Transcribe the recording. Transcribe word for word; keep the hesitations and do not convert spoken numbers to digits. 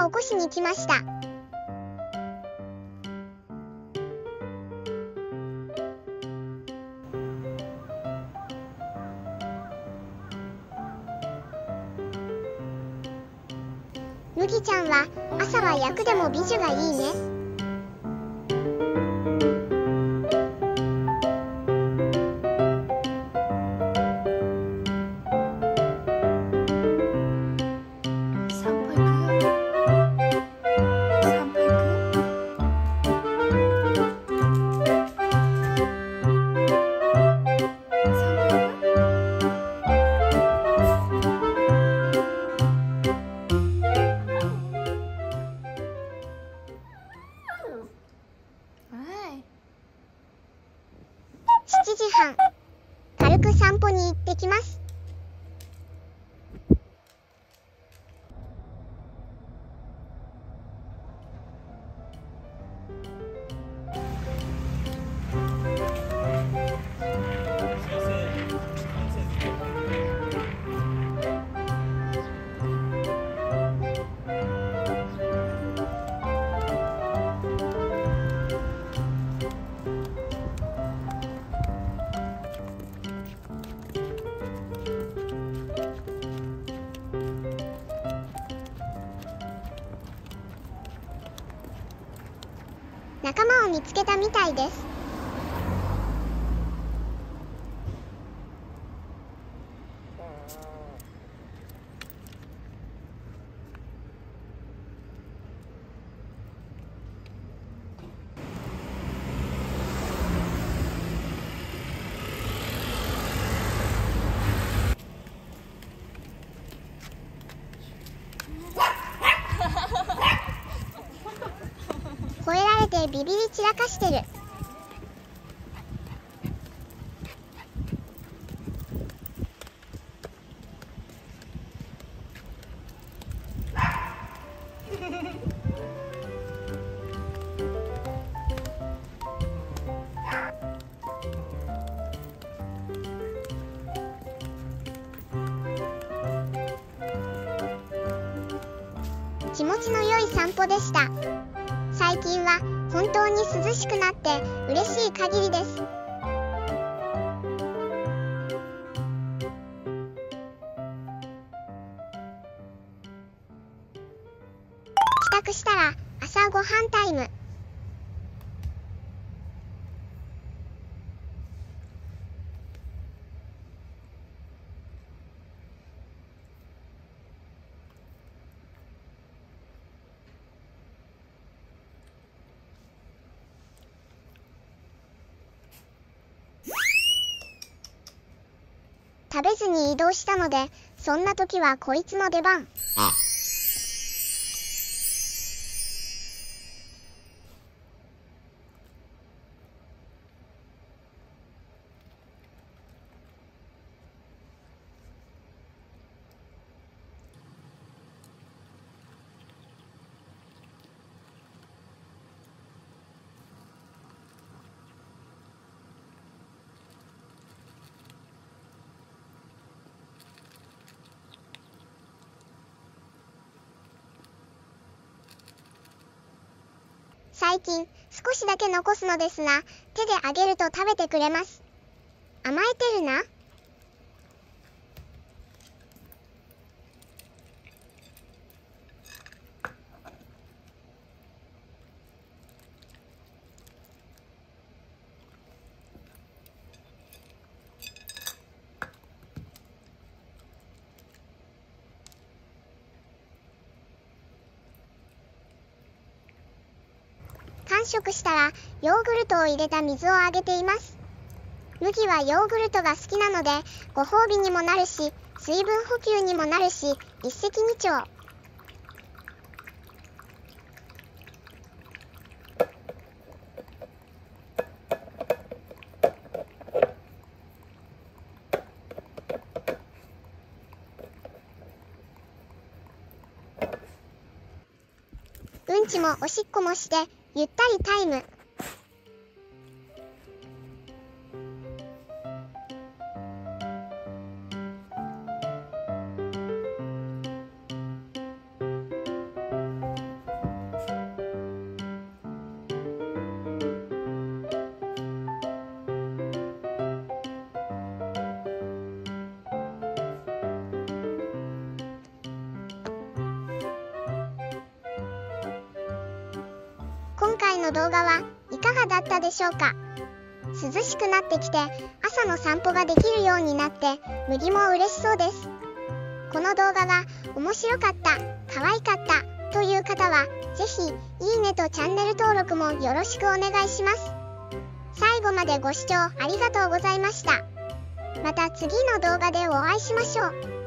は起こしに来ました。麦ちゃんは朝は役でも美女がいいね。しちじはん、軽く散歩に行ってきます。仲間を見つけたみたいです。吠えられてビビり散らかしてる。気持ちの良い散歩でした。最近は本当に涼しくなって嬉しい限りです。帰宅したら朝ごはんタイム。食べずに移動したので、そんな時はこいつの出番。あ最近少しだけ残すのですが、手であげると食べてくれます。甘えてるな。完食したらヨーグルトを入れた水をあげています。麦はヨーグルトが好きなので、ご褒美にもなるし、水分補給にもなるし、一石二鳥。うんちもおしっこもして、ゆったりタイム。 の動画はいかがだったでしょうか。涼しくなってきて朝の散歩ができるようになって麦も嬉しそうです。この動画が面白かった、可愛かったという方はぜひいいねとチャンネル登録もよろしくお願いします。最後までご視聴ありがとうございました。また次の動画でお会いしましょう。